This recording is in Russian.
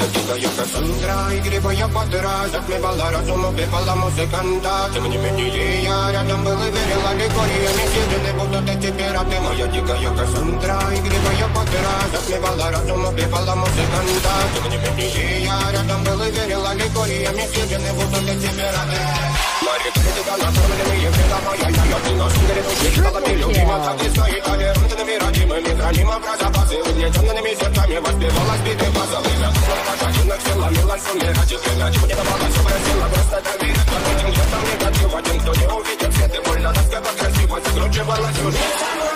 Моя дикая Кассандра, игривая подра, затмевала разум, убивала музыканта. Тем не менее я рядом был и верила легориями, съедены будут эти пираты. Моя дикая Кассандра, игривая подра, затмевала разум, убивала музыканта. Тем не менее я рядом был и верила легориями, съедены будут эти пираты. Мария, критика, накормленные вреда моя, я ты на сундере души, шкалами любима, так и стоит, толерантными родимыми, хранимо про запасы, угнетенными сердцами, воспевала сбитый базовый. Пожалуйста, всем ломила сумме, ради тебя, чего не давала, все просила, просто доверие. Под этим где-то негатив, один, кто не увидит свет, и больно, насколько красиво, закручивала сюжет.